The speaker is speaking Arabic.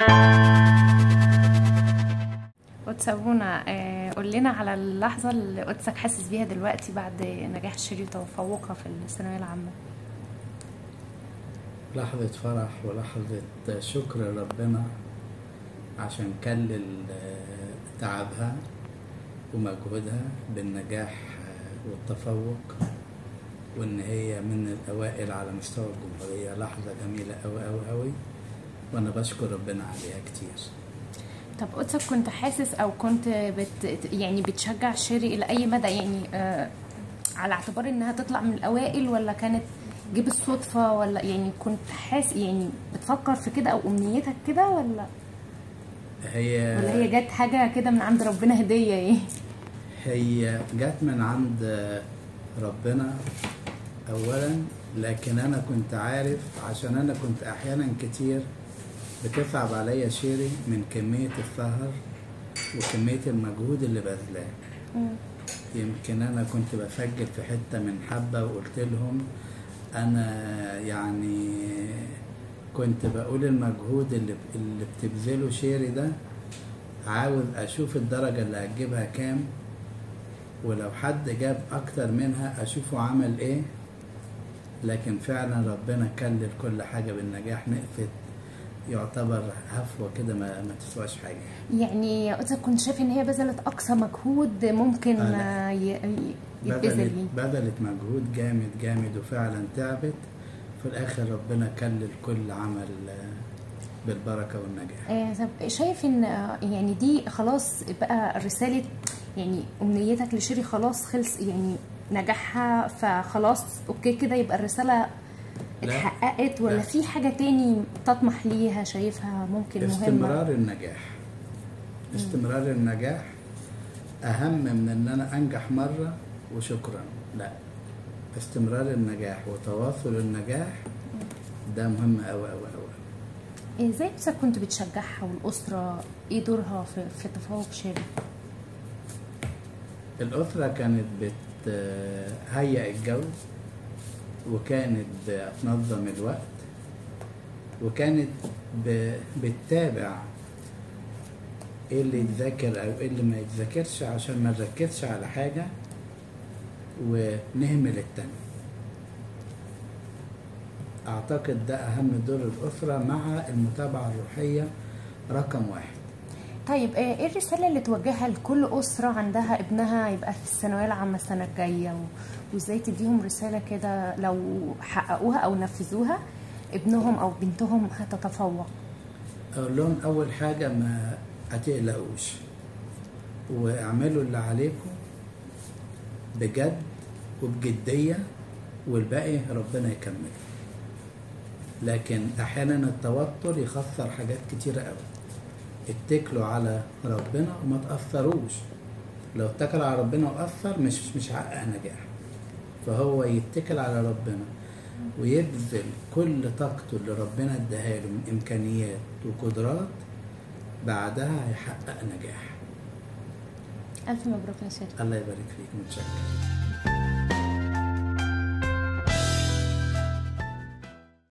قدس أبونا، قول لنا على اللحظة اللي قدسك حاسس بيها دلوقتي بعد نجاح شيري وتفوقها في الثانوية العامة. لحظة فرح ولحظة شكر ربنا عشان كلل تعبها ومجهودها بالنجاح والتفوق، وإن هي من الأوائل على مستوى الجمهورية. لحظة جميلة أوي أوي أوي، وأنا بشكر ربنا عليها كتير. طب قدسك كنت حاسس أو كنت يعني بتشجع شيري إلى أي مدى، يعني على اعتبار إنها تطلع من الأوائل، ولا كانت جه بالصدفة، ولا يعني كنت حاسس يعني بتفكر في كده أو أمنيتك كده، ولا هي جت حاجة كده من عند ربنا هدية؟ ايه، هي جت من عند ربنا أولا، لكن أنا كنت عارف، عشان أنا كنت أحيانا كتير بتصعب عليا شيري من كمية السهر وكمية المجهود اللي بذلاه. يمكن أنا كنت بسجل في حتة من حبة وقلت لهم أنا يعني كنت بقول المجهود اللي بتبذله شيري ده عاوز أشوف الدرجة اللي هتجيبها كام، ولو حد جاب أكتر منها أشوفه عمل إيه. لكن فعلا ربنا كلل كل حاجة بالنجاح، نقفت يعتبر هفوة كده ما تسواش حاجة. يعني يا قدسك كنت شايف ان هي بذلت اقصى مجهود ممكن يتبذل؟ بذلت مجهود جامد جامد وفعلا تعبت، في الاخر ربنا كلل كل عمل بالبركة والنجاح. طب شايف ان يعني دي خلاص بقى رسالة، يعني امنيتك لشيري خلاص خلص، يعني نجاحها فخلاص اوكي كده يبقى الرسالة اتحققت، ولا في حاجة تاني تطمح ليها شايفها ممكن مهمة؟ استمرار النجاح. استمرار النجاح أهم من إن أنا أنجح مرة وشكرا، لا، استمرار النجاح وتواصل النجاح ده مهم أوي أوي أوي. ازاي بس كنت بتشجعها، والأسرة ايه دورها في تفوق شيري؟ الأسرة كانت بتهيئ الجو، وكانت بتنظم الوقت، وكانت بتتابع ايه اللي يتذاكر او ايه اللي ما يتذاكرش، عشان ما نركزش على حاجة ونهمل التاني. اعتقد ده اهم دور الاسرة مع المتابعة الروحية رقم واحد. طيب ايه الرسالة اللي توجهها لكل أسرة عندها ابنها يبقى في الثانوية العامة السنة الجاية، وازاي تديهم رسالة كده لو حققوها او نفذوها ابنهم او بنتهم هتتفوق؟ اقول لهم اول حاجة ما هتقلقوش، واعملوا اللي عليكم بجد وبجدية، والباقي ربنا يكمله. لكن احيانا التوتر يخسر حاجات كتيرة قوي. اتكلوا على ربنا وما تأثروش. لو اتكل على ربنا وأثر مش هحقق نجاح. فهو يتكل على ربنا ويبذل كل طاقته اللي ربنا اداها له من امكانيات وقدرات، بعدها هيحقق نجاح. الف مبروك يا شيخ. الله يبارك فيك، متشكر.